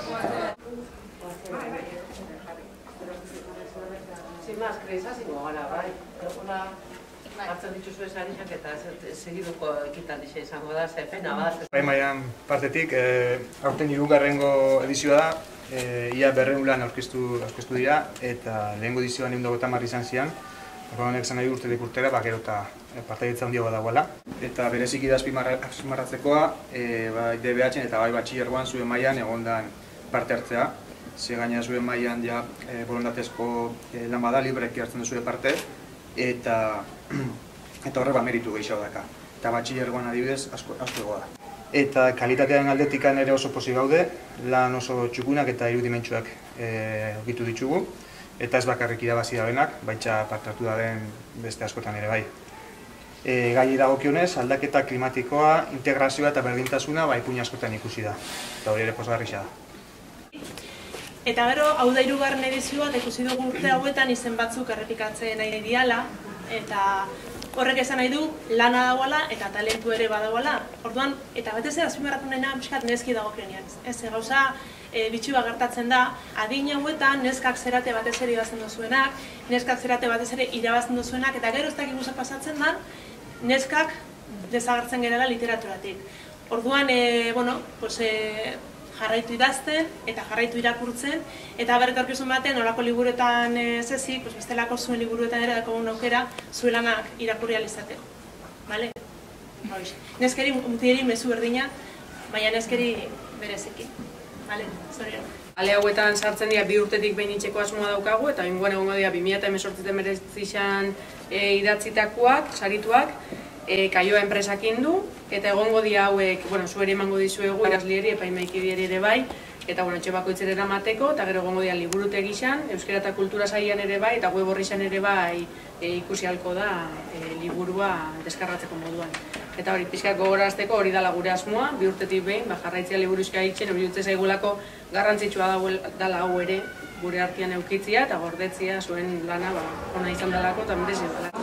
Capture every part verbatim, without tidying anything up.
Sin más, kreisa zingo gara, bai. Eguna hartzen dituzu esarizak eta segiduko ekitaldixe izango da, ze pena bat. Bai mailan partetik, aurten hirugarrengo edizioa da, ia berrehun lan aurkeztu dira, eta lehengo edizioan ehun eta hogeita hamar izan zian. Honek esan nahi urtetik urtera, gero eta partaidetza handiagoa dagoela. Eta bereziki da azpimarratzekoa, bai D B H eta bai batxilergoan zuen mailan egondan parte hartzea. Ze gaina zuen mailan ja borondatezko lan bada, libreki hartzen duzue parte, eta horrek meritu gehiago daka. Eta batxilergoan adibidez asko egoa da. Eta kalitatearen aldetikan ere oso pozik gaude, lan oso txukunak eta irudimentsuak aurkitu ditugu. Eta ez bakarrik irabazi dabenak, baitza parte hartu daren beste askotan ere bai. Gai dagokionez, aldaketa klimatikoa, integrazioa eta berdintasuna ipuin askotan ikusi da. Eta hori ere pozgarria da. Eta gero, hau da hirugarren edizioa, eta ikusi dugu urte hauetan izen batzuk errepikatzen nahi diala, eta horrek esan nahi du lana dagoela eta talentu ere badagoela. Orduan, eta batez ere azpimarratu nahi nahi pixkat neski dagokionean. Ez, gauza bitxua gertatzen da, adin hauetan neskak zerate batez ere irabazten duzuenak, neskak zerate batez ere irabazten duzuenak, eta gero ez dakik guza pasatzen da, neskak desagertzen gerela literaturatik. Orduan, bueno, jarraitu idazten eta jarraitu irakurtzen, eta berretorkizun batean olako liburuetan zezik, bestelako zuen liburuetan ere dakogun aukera zuen lanak irakurri alizateko. Neskeri mutieri mezu berdina, baina neskeri bereziki. Ale hauetan sartzen dira bi urtetik behin itxeko asmoa daukagu, eta bingoan egongo dira bi mila hemezortzi meretzizan idatzitakoak, sarituak, Kaioa enpresakin du, eta egongo dira hauek, zueri emango dizuegu, irazlieri, epaimaikideri ere bai, eta etxe bakoitzera eramateko, eta gero egongo dira liburute gizan, euskara eta kultura sailean ere bai, eta web horrizan ere bai ikusi ahalko da liburua deskargatzeko moduan. Eta hori, pixkat gogorazteko hori dala gure asmoa, bi urtetik behin, jarraitzea liburuzka hitzen, hori dutze zaigulako garrantzitsua dala hau ere, gure artean eukitzia eta gordetzia zuen lana ona izan dalako eta merezi dalako.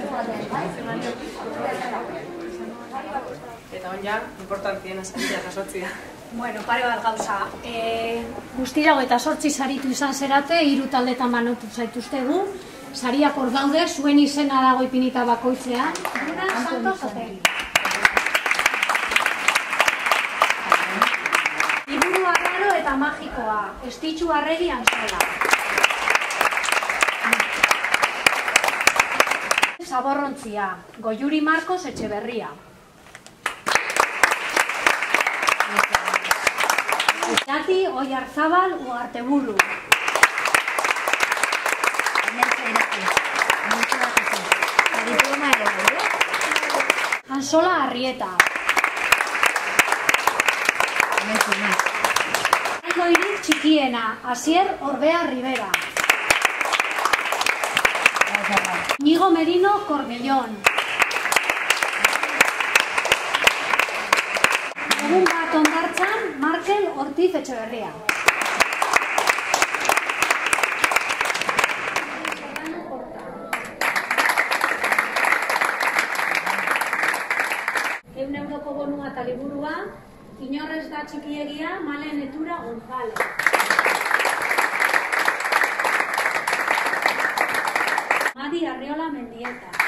Eta hon ja, importantzien esatia jasotzia. Bueno, pare bat gauza. Guztira hogeita zortzi saritu izan zerate, hiru taldetan banatu zaituztegu. Sariak hor daude, zuen izena dago ipinita bakoitzean. Bruna Santos Otegi. Liburu arraro eta magikoa, Estitxu Arregi Antzola. Zaborrontzia, Goiuri Marcos Etxeberria. Itati Oiarzabal Uarteburu. Antzola Arrieta. Goirik Txikiena, Asier Orbea Rivera. Ñigo Merino Cornellón. Egun bat Ondartzan, Markel Ortiz Etxeberria. Ehun euroko bonua eta liburua, inorrez da txikiegia, Malen Etura González. Madi Arriola Mendieta.